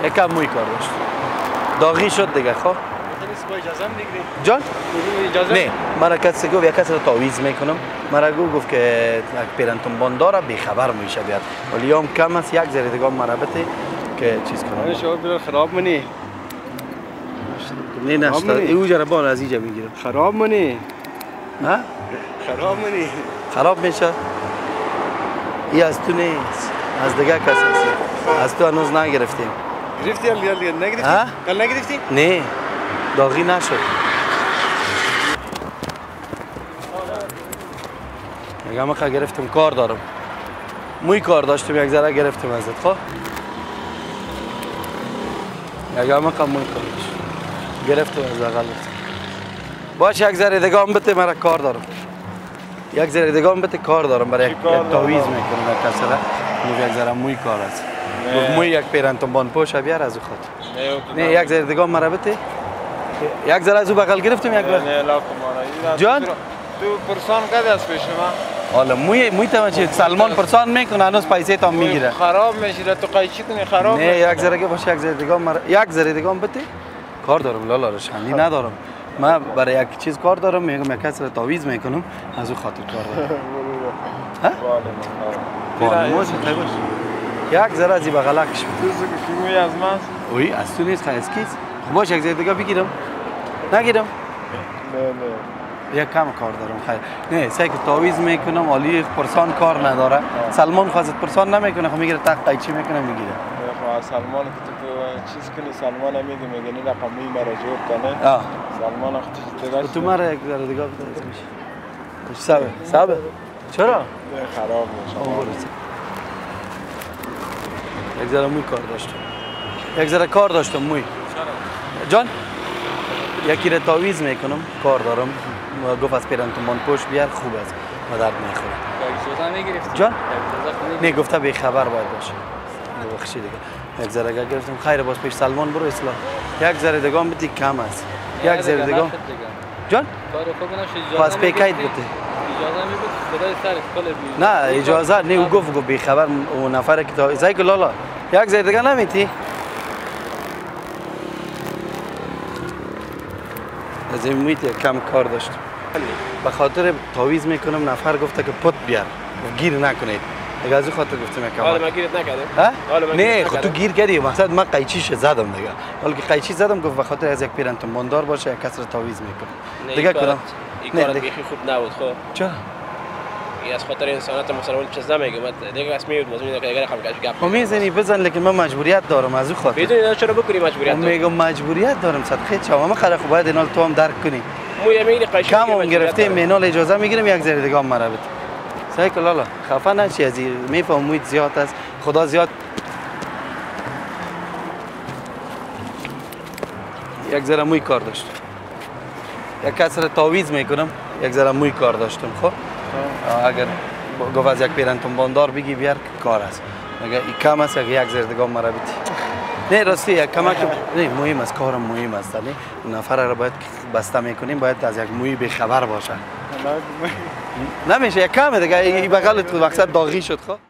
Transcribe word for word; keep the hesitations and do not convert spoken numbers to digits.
یکم موی کار داشت داغی شد دیگه. خب اجازه میگیری جان اجازه نه مرا کسی گفت یک کسی رو تعویض میکنم مرا گفت که یک پیرنتون بانداره بیخبر میشه بیاد ولی هم کم است یک ذره دیگه مرا بده که چیز کنم شما بیا خراب منی نه نشتا او جرا بان از اینجا میگیرم خراب منی ها خراب منی خراب میشه ای از تو نیست از دیگه کسی است از تو هنوز نگرفتیم گرفتی یا یا نگرفتی کل نگرفتی نه داغی نشد میگم آخه گرفتم کار دارم موی کار داشتم یک ذره گرفتم ازت. خب میگم آخه موی کار داشتم گرفتم از اقل باش یک ذره دیگه هم بده مرا کار دارم یک ذره دیگه هم بده کار دارم برای یک تعویض میکنم در کسره میگم یک ذره موی کار است موی یک پیرنتون بان پوش بیار از خود نه یک ذره دیگه هم مرا بده یک ذره از او بغل گرفتم یک بار نه لا کمارا جان تو پرسان کده از پیش ما حالا موی موی توجه سلمان پرسان میکنه هنوز پیسه تا میگیره خراب میشه تو قایچی کنی خراب نه یک ذره که باشه یک ذره دیگه مرا یک ذره دیگه هم بده کار دارم لالا روشنی ندارم من برای یک چیز کار دارم میگم یک کس رو تعویض میکنم از او خاطر کار دارم ها بالا موج خیبر یک ذره از این بغلکش تو که موی از من اوی از تو نیست خیلی کیست خب باشه یک ذره دیگه بگیرم نگیرم نه نه یک کم کار دارم خیر نه سعی که تعویض میکنم علی پرسان کار نداره سلمان خواست پرسان نمیکنه خب میگیره تق قیچی میکنه میگیره خب سلمان که تو چیز کنی سلمان میگه میگه نه رقمی مرا جور کنه آه سلمان وقتی تو داشت تو مرا یک ذره دیگه بده میشه سبه سبه چرا خراب میشه یک ذره موی کار داشتم یک ذره کار داشتم موی جان یکی را تعویض میکنم کار دارم گفت از پیرنتون بان پوش بیار خوب است و درد میخوره اجازه میگرفتی جان نه گفته بی خبر باید باشه بخشی دیگه یک ذره گرفتم خیر باز پیش سلمان برو اصلاح یک ذره دیگه هم بدی کم است یک ذره دیگه جان کار خوب نشه پس پیکایت بده اجازه میبود خدای سر کل نه اجازه نه او گفت گفت بی خبر اون نفر که تا زای که لالا یک ذره دیگه نمیتی از این میت کم کار داشت به خاطر تعویض میکنم نفر گفته که پت بیار گیر نکنید دیگه از این خاطر گفتم یکم حالا من گیرت نکردم ها نه خب تو گیر کردی مقصد من قیچیش زدم دیگه حالا که قیچی زدم گفت به خاطر از یک پیرنتون باندار باشه یک کس رو تعویض میکنه دیگه کدام این کار بیخی خوب نبود خب چرا ای از خاطر انسانات مسلمان چیز نمیگم دیگه اسمی بود مزمون دیگه اگر خم گپ خب میزنی بزن لیکن من مجبوریت دارم از اون خاطر بدون چرا بکنی مجبوریت میگم مجبوریت دارم صدقه چاوام من خره خب باید اینال تو هم درک کنی مو میگی قایش کم هم گرفته مینال اجازه میگیرم یک ذره دیگه هم مرا بده سعی کن لالا خفه نشی از این میفهم موید زیاد است خدا زیاد یک ذره موی کار داشت یک کس را تعویض میکنم یک ذره موی کار داشتم خب اگر گفت از یک پیرنتون باندار بگی بیار کار است اگر این کم است یک ذره دیگه مرا بده نه راستی یک کمک نه مهم است کارم مهم است نه نفر را باید بسته میکنیم باید از یک موی بخبر باشه نمیشه یک کمه دیگه این بغل تو مقصد داغی شد خب